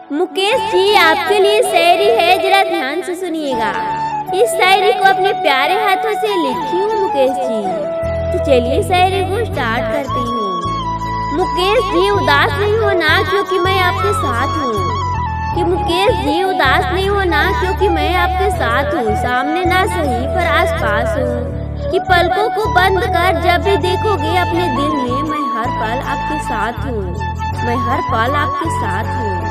मुकेश जी, आपके लिए शायरी है, जरा ध्यान से सुनिएगा। इस शायरी को अपने प्यारे हाथों से लिखी हूँ मुकेश जी। तो चलिए शायरी को स्टार्ट करती हूँ। मुकेश जी, उदास नहीं होना क्योंकि मैं आपके साथ हूँ। कि मुकेश जी, उदास नहीं होना क्योंकि मैं आपके साथ हूँ। सामने ना सही पर आस पास हूँ। कि पलकों को बंद कर जब भी देखोगे अपने दिल में, मैं हर पल आपके साथ हूँ। मैं हर पल आपके साथ हूँ।